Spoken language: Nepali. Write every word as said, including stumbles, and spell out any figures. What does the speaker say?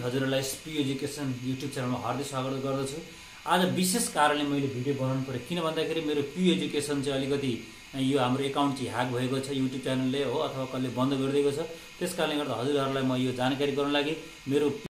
हजुरहरूलाई एसपी एजुकेसन युट्युब च्यानलमा हार्दिक स्वागत गर्दछु। आज विशेष कारणले मैले भिडियो बनाउनु पर्यो, किन भन्दाखेरि मेरो पी एजुकेसन चाहिँ अलिकति यो हाम्रो एकाउन्ट चाहिँ ह्याक भएको छ युट्युब च्यानलले हो, अथवा कसले बन्द गरिदिएको छ। त्यसकारणले गर्दा हजुरहरूलाई म यो जानकारी गराउन लागि मेरो